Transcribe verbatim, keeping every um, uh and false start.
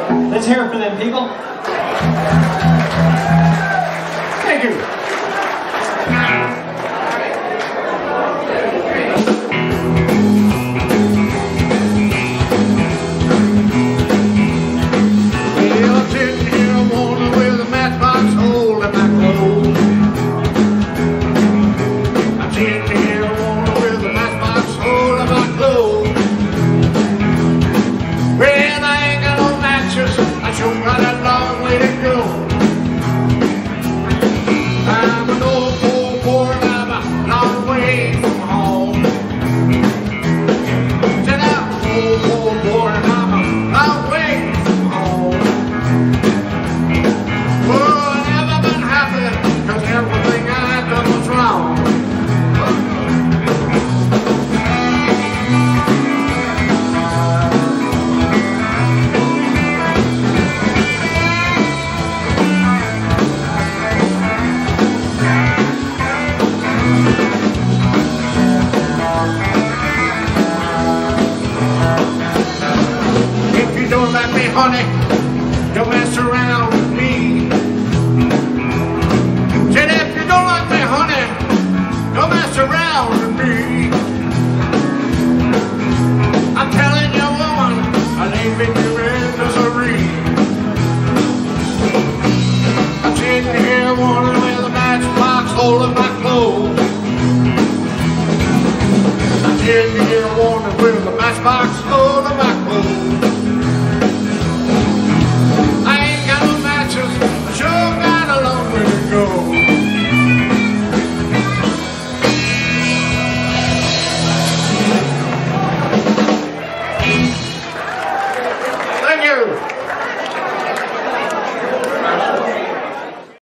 Let's hear it for them people. Thank you. Well, I'm sitting here wondering with a matchbox hole in my clothes. I'm sitting here wondering with a matchbox hole in my clothes. Well, I ain't got no matches, I sure got a long way to go. I'm an old poor boy, I'm a long way from home. Said I'm an old poor boy, and I'm a long way from home. Well, I never been happy, cause everything I done was wrong. Don't let me, honey, don't mess around with me. Said if you don't like me, honey, don't mess around with me. I'm telling you, woman, I ain't making misery. I'm sitting here wondering with a matchbox hole in my clothes. I'm sitting here wondering with a matchbox hole in my clothes. Thank you.